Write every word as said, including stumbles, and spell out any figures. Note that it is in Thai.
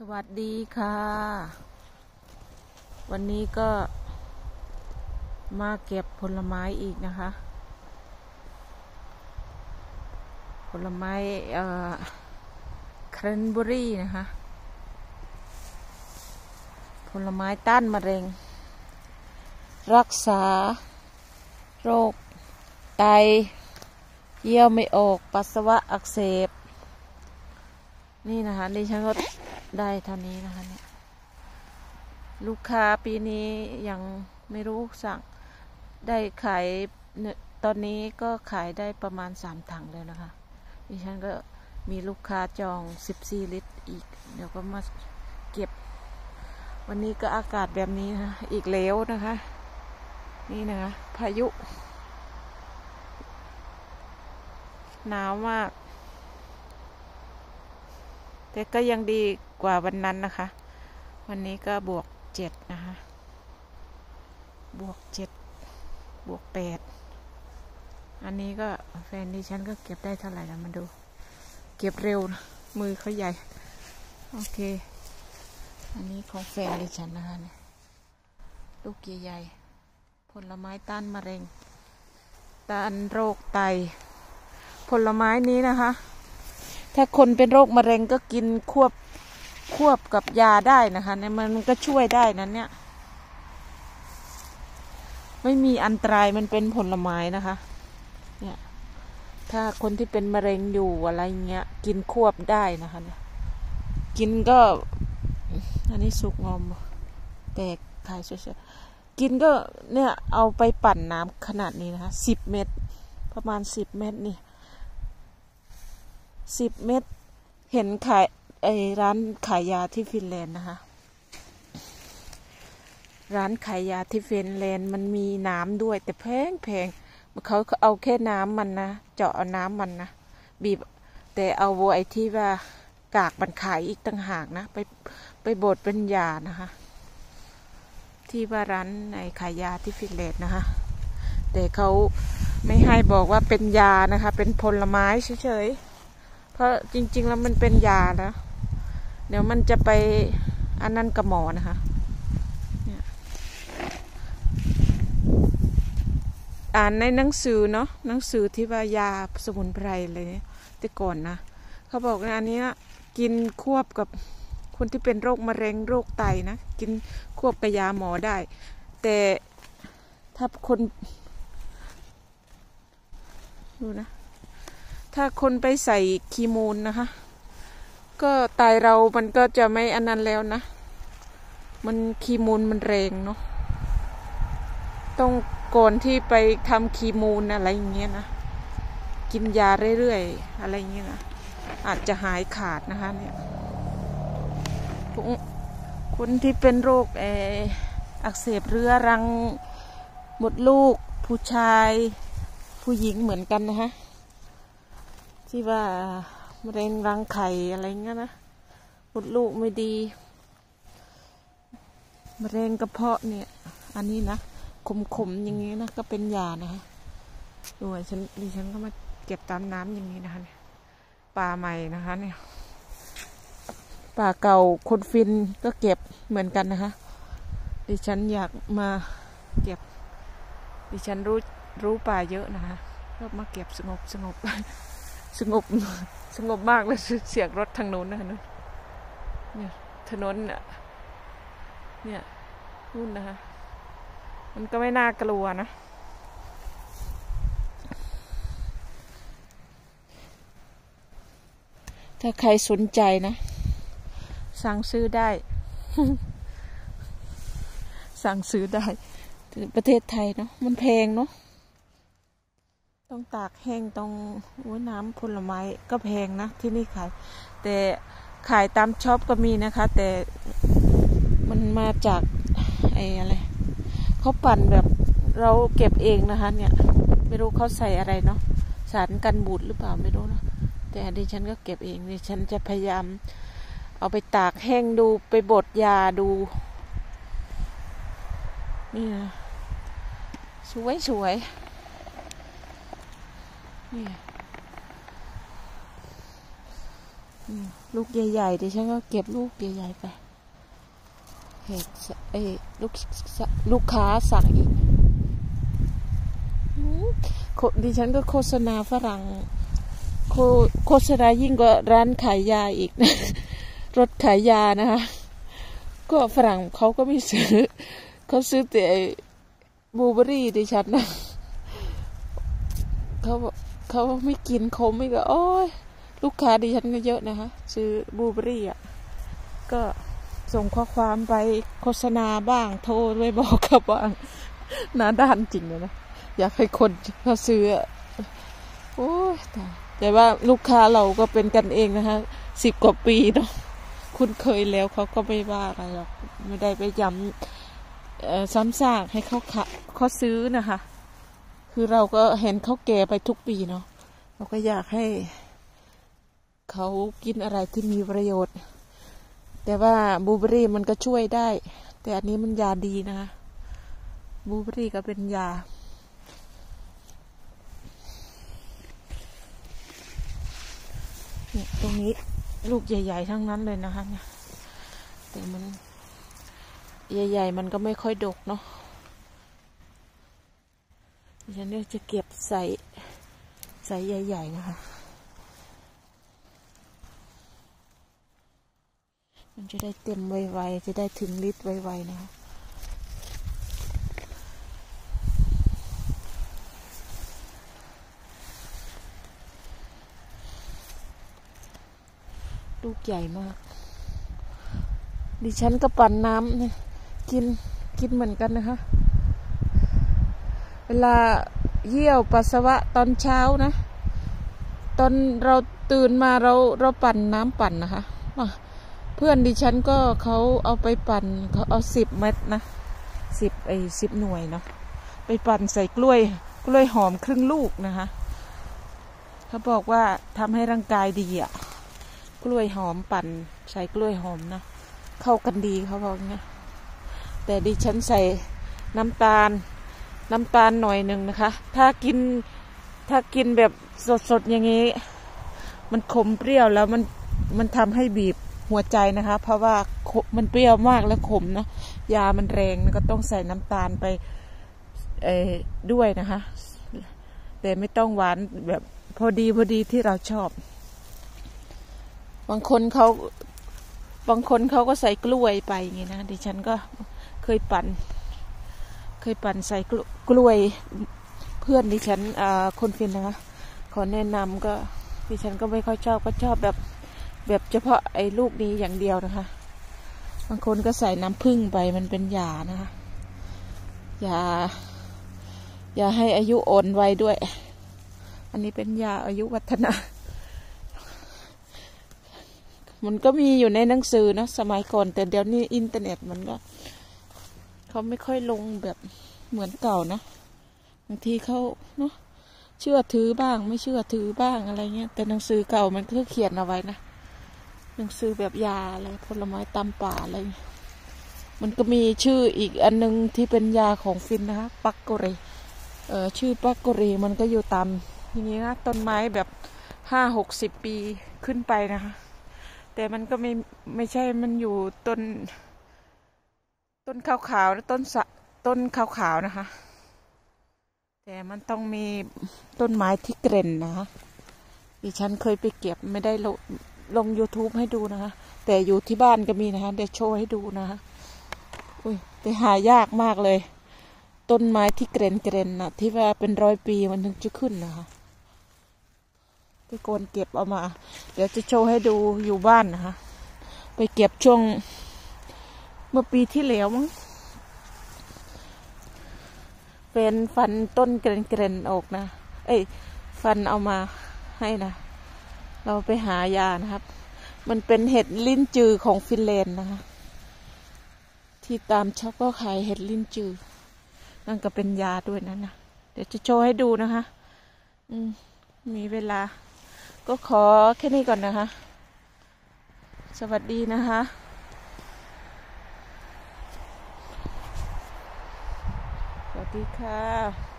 วัสดีค่ะวันนี้ก็มาเก็บผลไม้อีกนะคะผลไม้เอ่อแครนเบอรี่นะคะผลไม้ต้านมะเร็งรักษาโรคไตเยี่ยวไม่ออกปัสสาวะอักเสบนี่นะคะดิฉันก็ได้เท่านี้นะคะเนี่ยลูกค้าปีนี้ยังไม่รู้สั่งได้ขายตอนนี้ก็ขายได้ประมาณสามถังเลยนะคะดิฉันก็มีลูกค้าจองสิบสี่ลิตรอีกเดี๋ยวก็มาเก็บวันนี้ก็อากาศแบบนี้นะอีกแล้วนะคะนี่นะคะพายุหนาวมากแต่ก็ยังดีกว่าวันนั้นนะคะวันนี้ก็บวกเจ็ดนะคะบวกเจ็ดบวกแปดอันนี้ก็แฟนดิฉันก็เก็บได้เท่าไหร่แล้วมาดูเก็บเร็วนะมือเขาใหญ่โอเคอันนี้ของแฟนดิฉันนะคะเนี่ยลูกใหญ่ๆผลไม้ต้านมะเร็งต้านโรคไตผลไม้นี้นะคะถ้าคนเป็นโรคมะเร็งก็กินควบควบกับยาได้นะคะเนี่ยมันก็ช่วยได้นั้นเนี่ยไม่มีอันตรายมันเป็นผลไม้นะคะเนี่ยถ้าคนที่เป็นมะเร็งอยู่อะไรเงี้ยกินควบได้นะคะเนี่ยกินก็อันนี้สุกงอมแตกขายสวยๆกินก็เนี่ยเอาไปปั่นน้ำขนาดนี้นะคะสิบเม็ดประมาณสิบเม็ดนี่สิบเม็ดเห็นขายไอ้ร้านขายยาที่ฟินแลนด์นะคะร้านขายยาที่ฟินแลนด์มันมีน้ำด้วยแต่แพงแพงเขาเอาแค่น้ำมันนะเจาะเอาน้ำมันนะบีบแต่เอาไอ้ที่ว่ากากมันขายอีกต่างหากนะไปไปบดเป็นยานะคะที่ว่าร้านในขายยาที่ฟินแลนด์นะคะแต่เขาไม่ให้บอกว่าเป็นยานะคะเป็นผลไม้เฉยๆเพราะจริงๆแล้วมันเป็นยานะเดี๋ยวมันจะไปอันนั้นกับหมอนะคะอ่านในหนังสือเนาะหนังสือที่ว่ายาสมุนไพรอะไรเนี่ยแต่ก่อนนะเขาบอกว่าอันนี้กินควบกับคนที่เป็นโรคมะเร็งโรคไตนะกินควบกับยาหมอได้แต่ถ้าคนดูนะถ้าคนไปใส่คีโมนนะคะก็ไตเรามันก็จะไม่อันนั้นแล้วนะมันคีโมนมันแรงเนาะต้องก่อนที่ไปทำคีโมนอะไรอย่างเงี้ยนะกินยาเรื่อยๆอะไรอย่างเงี้ยนะอาจจะหายขาดนะคะเนี่ยคนที่เป็นโรคเอออักเสบเรื้อรังมดลูกผู้ชายผู้หญิงเหมือนกันนะคะที่ว่ามะเร็งรังไข่อะไรเงี้ยนะมดลูกไม่ดีมะเร็งกระเพาะเนี่ยอันนี้นะขมๆอย่างนี้นะก็เป็นยานะคะด้วยฉันดิฉันก็มาเก็บตามน้ำอย่างนี้นะคะเนี่ยปลาใหม่นะคะเนี่ยปลาเก่าคนฟินก็เก็บเหมือนกันนะคะดิฉันอยากมาเก็บดิฉันรู้รู้ปลาเยอะนะคะก็มาเก็บสงบสงบสงบสงบมากเลยเสียงรถทางโน้นนะคะเนี่ยถนนเนี่ยเนี่ยนู่นนะคะมันก็ไม่น่ากลัวนะถ้าใครสนใจนะสั่งซื้อได้ สั่งซื้อได้ประเทศไทยเนาะมันแพงเนาะต้องตากแห้งต้องน้ำผลไม้ก็แพงนะที่นี่ขายแต่ขายตามช็อปก็มีนะคะแต่มันมาจากไอ้อะไรเขาปั่นแบบเราเก็บเองนะคะเนี่ยไม่รู้เขาใส่อะไรเนาะสารกันบูดหรือเปล่าไม่รู้นะแต่ดิฉันก็เก็บเองดิฉันจะพยายามเอาไปตากแห้งดูไปบดยาดูนี่นะสวยสวยนี่ลูกใหญ่ๆดิฉันก็เก็บลูกใหญ่ๆไปเห็ดเอ้ลูกลูกค้าสั่งอีกดิฉันก็โฆษณาฝรั่งโฆโฆษณายิ่งกว่าร้านขายยาอีกนะรถขายยานะคะก็ฝรั่งเขาก็ไม่ซื้อเขาซื้อแต่บลูเบอรี่ดิฉันนะเขาเขาไม่กินเขาไม่ก็โอ้ยลูกค้าดิฉันก็เยอะนะคะซื้อบลูเบอรี่อ่ะก็ส่งข้อความไปโฆษณาบ้างโทรไปบอกเขาบ้างหน้าด้านจริงเลยนะอยากให้คนเขาซื้อโอ้ยแต่ว่าลูกค้าเราก็เป็นกันเองนะคะสิบกว่าปีเนาะคุ้นเคยแล้วเขาก็ไม่ว่าอะไรหรอกไม่ได้ไปย้ำซ้ำซากให้เขาเขาซื้อนะคะคือเราก็เห็นเขาแก่ไปทุกปีเนาะเราก็อยากให้เขากินอะไรที่มีประโยชน์แต่ว่าบลูเบอรี่มันก็ช่วยได้แต่อันนี้มันยาดีนะคะบลูเบอรี่ก็เป็นยาเนี่ยตรงนี้ลูกใหญ่ๆทั้งนั้นเลยนะคะเนี่ยแต่มันใหญ่ๆมันก็ไม่ค่อยดกเนาะฉันเนี่ยจะเก็บใส่ใส่ใหญ่ๆนะคะมันจะได้เต็มไวๆจะได้ถึงลิตรไวๆนะคะลูกใหญ่มากดิฉันก็ปั่นน้ำเนี่ยกินกินเหมือนกันนะคะเวลาเยี่ยวปัสสาวะตอนเช้านะตอนเราตื่นมาเราเราปั่นน้ำปั่นนะคะเพื่อนดิฉันก็เขาเอาไปปั่นเขาเอาสิบเม็ดนะสิบไอ้สิบหน่วยเนาะไปปั่นใส่กล้วยกล้วยหอมครึ่งลูกนะคะเขาบอกว่าทำให้ร่างกายดีอ่ะกล้วยหอมปั่นใส่กล้วยหอมนะเข้ากันดีเขาบอกเงี้ยแต่ดิฉันใส่น้ำตาลน้ำตาลหน่อยหนึ่งนะคะถ้ากินถ้ากินแบบสดๆอย่างนี้มันขมเปรี้ยวแล้วมันมันทำให้บีบหัวใจนะคะเพราะว่ามันเปรี้ยวมากและขมนะยามันแรงก็ต้องใส่น้ำตาลไปเอ่อด้วยนะคะแต่ไม่ต้องหวานแบบพอดีพอดีที่เราชอบบางคนเขาบางคนเขาก็ใส่กล้วยไปอย่างนี้นะดิฉันก็เคยปั่นเคยปั่นใส่กล้วยเพื่อนดิฉันคนฟินนะคะขอแนะนำก็ดิฉันก็ไม่ค่อยชอบก็ชอบแบบแบบเฉพาะไอ้ลูกนี้อย่างเดียวนะคะบางคนก็ใส่น้ำผึ้งไปมันเป็นยานะคะยายาให้อายุอ่อนวัยด้วยอันนี้เป็นยาอายุวัฒนะมันก็มีอยู่ในหนังสือนะสมัยก่อนแต่เดี๋ยวนี้อินเทอร์เน็ตมันก็เขาไม่ค่อยลงแบบเหมือนเก่านะบางทีเขาเนาะเชื่อถือบ้างไม่เชื่อถือบ้างอะไรเงี้ยแต่หนังสือเก่ามันก็เขียนเอาไว้นะหนังสือแบบยาอะไรผลไม้ตามป่าอะไรมันก็มีชื่ออีกอันนึงที่เป็นยาของฟินนะคะปักโกเรเอ่อชื่อปักโกเรมันก็อยู่ตามอย่างนี้นะต้นไม้แบบห้าหกสิบปีขึ้นไปนะคะแต่มันก็ไม่ไม่ใช่มันอยู่ต้นต้นขาวๆและต้นสะต้นขาวๆนะคะแต่มันต้องมีต้นไม้ที่เกร่นนะคะดิฉันเคยไปเก็บไม่ได้ลงลง ยูทูบ ให้ดูนะคะแต่อยู่ที่บ้านก็มีนะคะเดี๋ยวโชว์ให้ดูนะคะอุ้ยแต่หายากมากเลยต้นไม้ที่เกร่นเกร่นนะที่ว่าเป็นร้อยปีมันถึงจะขึ้นนะคะไปโกนเก็บเอามาเดี๋ยวจะโชว์ให้ดูอยู่บ้านนะคะไปเก็บช่วงเมื่อปีที่แล้วมั้งเป็นฟันต้นเกรนๆออกนะเอ้ยฟันเอามาให้นะเราไปหายานะครับมันเป็นเห็ดลิ้นจือของฟินแลนด์นะคะที่ตามช็อปก็ขายเห็ดลิ้นจือนั่นก็เป็นยาด้วยนั่นนะเดี๋ยวจะโชว์ให้ดูนะคะอืมมีเวลาก็ขอแค่นี้ก่อนนะคะสวัสดีนะคะสวัสดีค่ะ